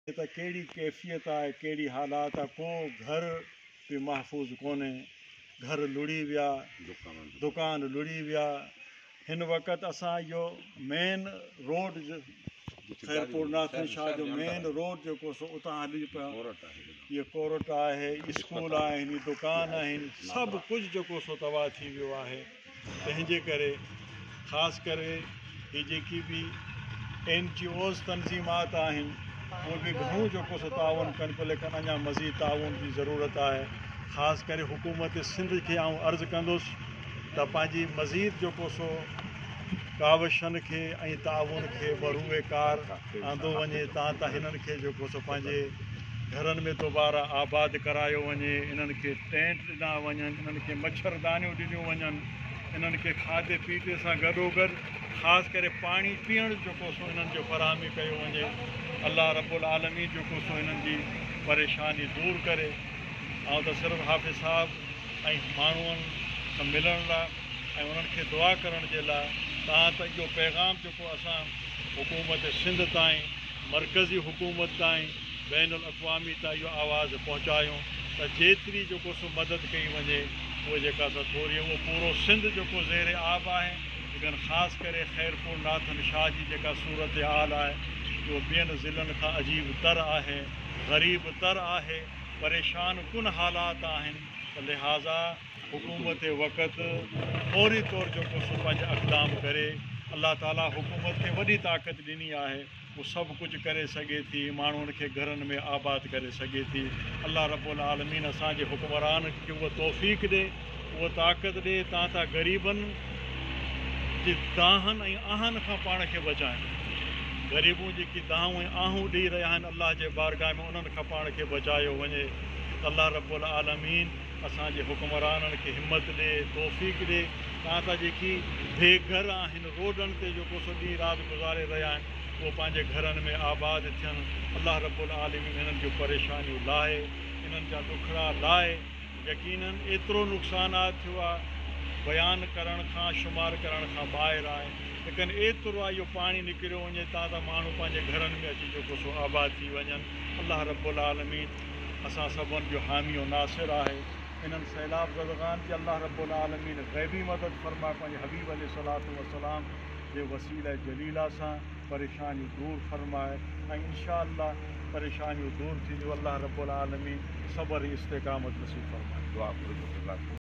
त कहिड़ी कैफ़ियत आहे, कहिड़ी हालात आहे, को घर बि महफ़ूज़ कोन्हे। घर लुड़ी विया, दुकान लुड़ी विया। हिन वक़्तु असां इहो मेन रोड ख़ैरपुर नाथन शाह जो मेन रोड जेको सो उतां हली पिया। इहो कोरट आहे, स्कूल आहिनि, दुकान आहिनि, सभु कुझु जेको सो तबाह थी वियो आहे। तंहिंजे करे ख़ासि करे हीअ जेकी बि NGOs तनज़ीमात आहिनि उहे बि घणो जेको सो ताउन कनि पिया, लेकिन अञा मज़ीद ताउन जी ज़रूरत आहे। ख़ासि करे हुकूमत सिंध खे आउं अर्ज़ु कंदुसि त पंहिंजी मज़ीद जेको सो कावशनि खे ऐं ताउन खे बरूए कार आंदो वञे, तां हिननि खे जेको सो पंहिंजे घरनि में दोबारा आबाद करायो वञे, इन्हनि खे टेंट ॾिना वञनि, इन्हनि खे मच्छरदानियूं ॾिनियूं वञनि, इन्हनि खे खाधे पीते सां गॾोगॾु ख़ासि करे पाणी पीअण जेको सो इन्हनि जो फ़राहमी कयो वञे। अल्लाह रब्बुल आलमीन जेको सो इन्हनि जी परेशानी दूरि करे। ऐं त सिर्फ़ु हाफ़िज़ साहब ऐं माण्हुनि सां मिलण लाइ ऐं उन्हनि खे दुआ करण जे लाइ तव्हां त इहो पैगाम जेको असां हुकूमत सिंध ताईं, मरकज़ी हुकूमत ताईं, बैनुल अक़वामी ताईं इहो आवाज़ु पहुचायूं त जेतिरी जेको सो मदद कई वञे उहे जेका सा थोरी, उहो पूरो सिंध जेको ज़ेर आब आहे, लेकिन ख़ासि करे ख़ैरपुर नाथन शाह जी जेका सूरत हाल आहे उहो ॿियनि ज़िलनि खां अजीब तर आहे, ग़रीब तर आहे, परेशान कुन हालात आहिनि। त लिहाज़ा हुकूमत वक़्तु फौरी तौर जेको सो पंहिंजा इक़दाम करे। अल्लाह ताला हुकूमत खे वॾी ताक़त ॾिनी आहे, उहो सभु कुझु करे सघे थी, माण्हुनि खे घरनि में आबाद करे सघे थी। अल्लाह रब्बुल आलमीन असांजे हुक्मरान खे उहा तौफ़ीक़ ॾे, उहा ताक़त ॾे, तां ग़रीबनि जी दाहनि ऐं आहनि खां पाण खे बचाइनि। ग़रीबूं जेकी दाहूं ऐं आहूं ॾेई रहिया आहिनि अल्लाह जे बारगाह में, उन्हनि खां पाण खे बचायो वञे। अल्लाह रब्बुल आलमीन असांजे हुक्मराननि खे हिमत ॾे, तौफ़ीक़ ॾे। तां जेकी बेघर आहिनि, रोडनि ते जेको सो ॾींहुं राति गुज़ारे रहिया आहिनि, उहो पंहिंजे घरनि में आबाद थियनि। अल्लाह रब्बुल आलमीन हिननि जूं परेशानियूं लाहे, हिननि जा ॾुखड़ा लाहे। यकीनन एतिरो नुक़सानात थियो आहे, बयानु करण खां, शुमार करण खां ॿाहिरि आहे, लेकिन एतिरो आहे इहो पाणी निकिरियो वञे, त माण्हू पंहिंजे घरनि में अची जेको सो आबाद थी वञनि। अल्लाह रब्बुल आलमीन असां सभिनि जो हामी और नासिर आहे। इन्हनि सैलाब ज़दगान जी अल्लाह रब्बुल आलमीन ग़ैबी मदद फरमाए, पंहिंजे हबीब अलैहिस्सलातु वस्सलाम जे वसीला जलीला सां परेशानियूं दूरि फरमाए, ऐं इंशाअल्लाह परेशानियूं दूरि थींदियूं। अल्लाह रब्बुल आलमीन सब्र ऐं इस्तिक़ामत नसीब फरमाए। दुआ करो।